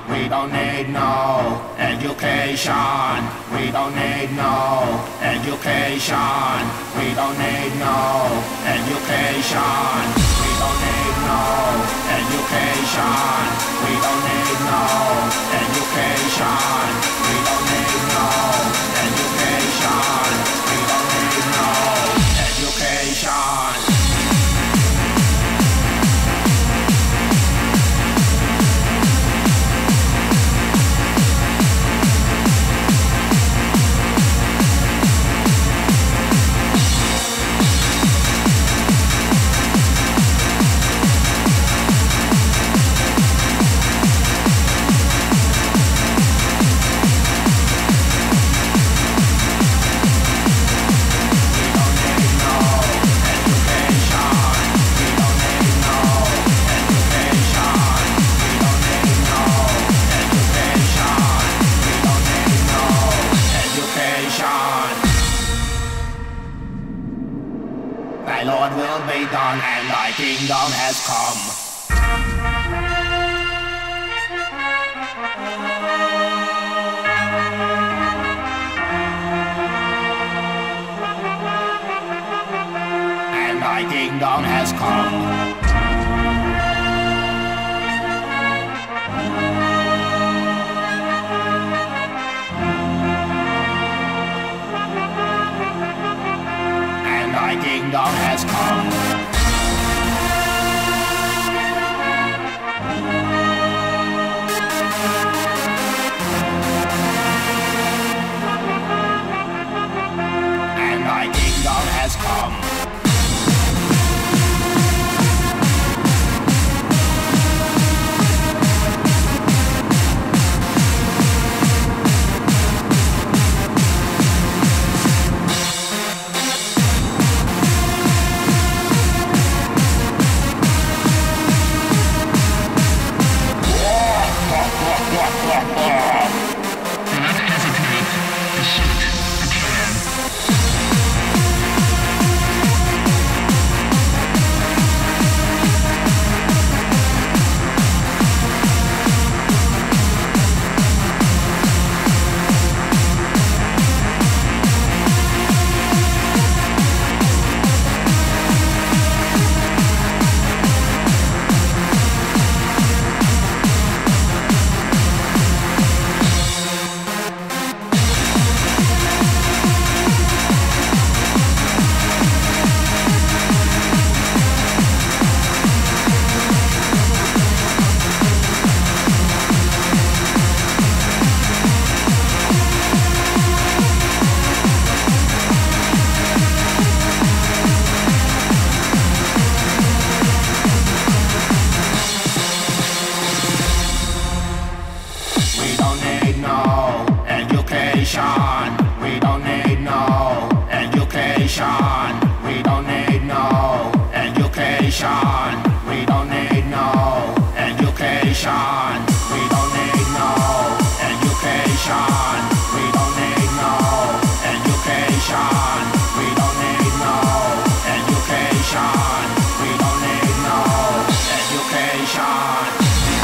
We don't need no education. We don't need no education. We don't need no education. We don't need no education. We don't need no education. We don't need no education. We don't need no education. Thy Lord will be done and thy kingdom has come. And thy kingdom has come. Thy kingdom has come. And thy kingdom has come. We don't need no education. We don't need no education. We don't need no education. We don't need no education. We don't need no education. We don't need no education. We don't need no education. We don't need no education.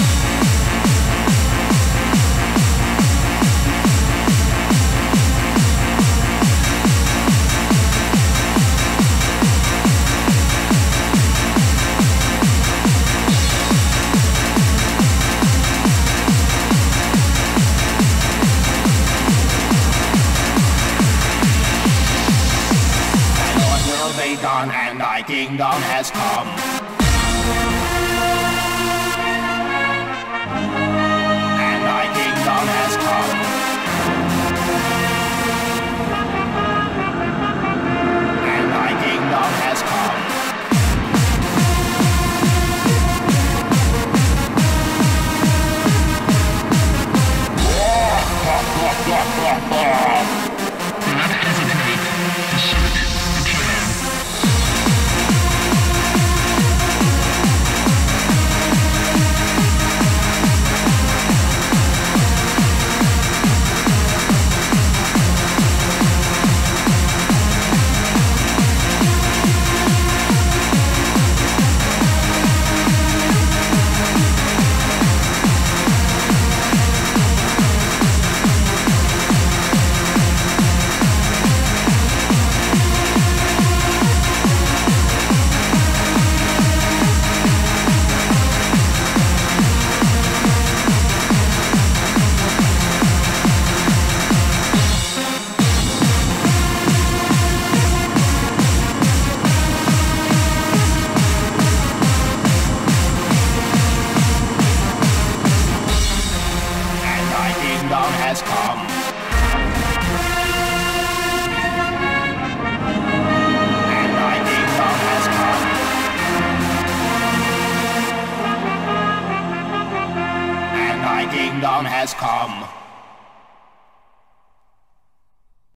Done and thy kingdom has come. And thy kingdom has come. And thy kingdom has come. has come.